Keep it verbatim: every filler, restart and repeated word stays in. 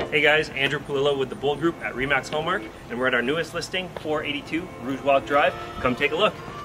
Hey guys, Andrew Polillo with the Bull Group at Remax Hallmark, and we're at our newest listing, four eighty-two Rougewalk Drive. Come take a look.